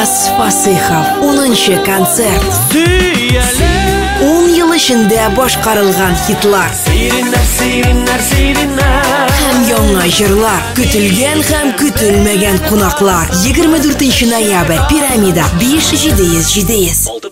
Тарас Фасыхов 10-нчы концерт. 10 ел ішінде башкарылган хитлар. Һәм яңа җырлар, көтелгән һәм көтелмәгән кунаклар. 24 ноябрь, Пирамида, 5-700.